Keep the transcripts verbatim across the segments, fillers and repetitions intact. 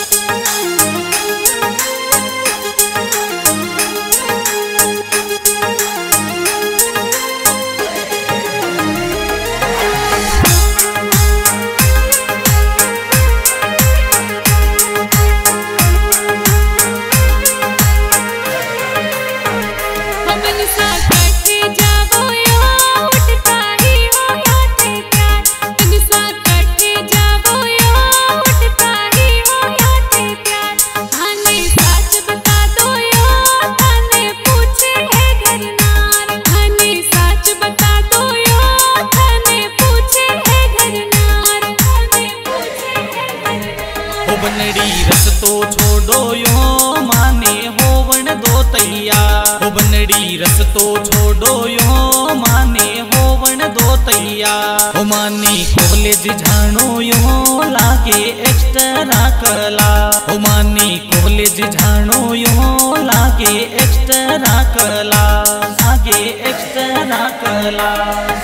बनड़ी रस्तो छोड़ो यो माने होवन दो तैयार। बनड़ी रस्तो छोड़ो यो माने होवन दो तैयार। ओ मानी कॉलेज जानो यो लागे एक्स्ट्रा कला। ओ मानी कॉलेज जानो यो लागे एक्स्ट्रा कला, लागे एक्स्ट्रा कला।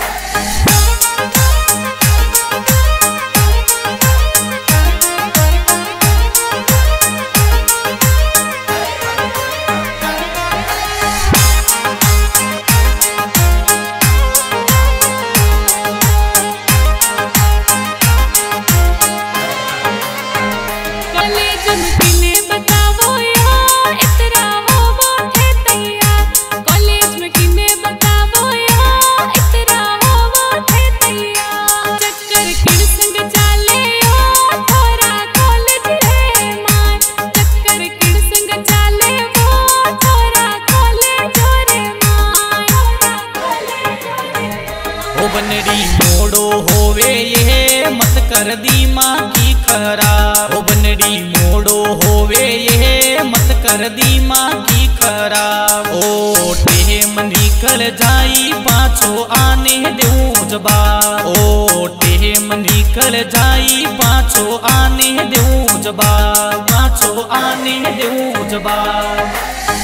बनड़ी मोड़ो होवे ये मत कर दी माँ की खराब। ओ बनड़ी मोड़ो होवे ये मत कर दी माँ की खराब। ओ टेम निकल जाई पाछो आने देऊं जवाब। ओ टेम निकल जाई पाछो आने देऊं जवाब, पाछो आने देऊं जवाब।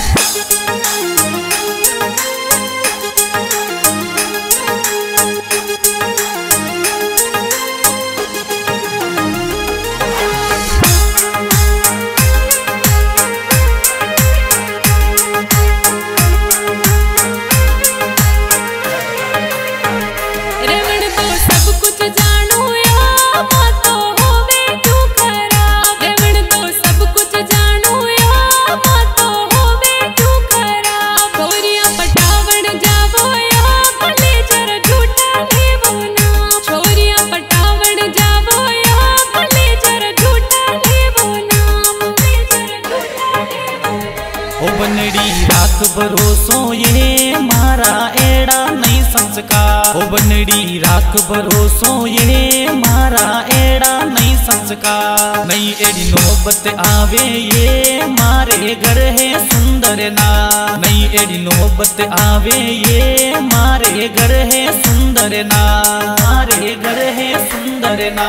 बनड़ी राख भरोसो ये मारा एड़ा नहीं संस्कार। ओ बनड़ी राख भरोसो ये मारा एड़ा नहीं संस्कार। नहीं एड़ी नौबत आवे ये मारे घर है सुंदर ना। नहीं एड़ी नौबत आवे ये मारे घर है सुंदर ना, मारे घर है सुंदर ना।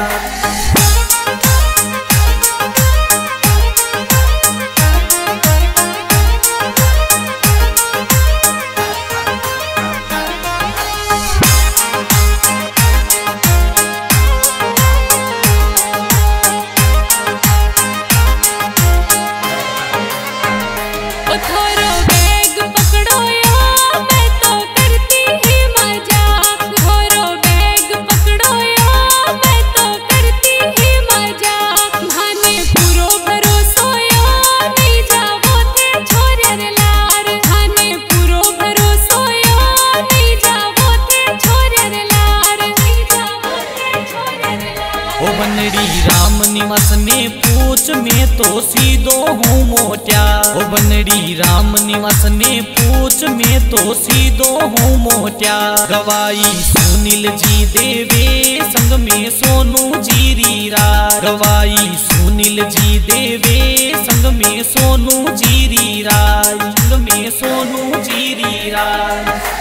बनड़ी राम निवास ने पूछ में तो सीधो हूँ मोट्या। ओ बनड़ी राम निवास ने पूछ में तो सीधो हूँ मोट्या। गवाई सुनील जी देवे संग में सोनू जी रीरा। गवाई सुनील जी देवे संग में सोनू जी रीरा, संग में सोनू जी रीरा।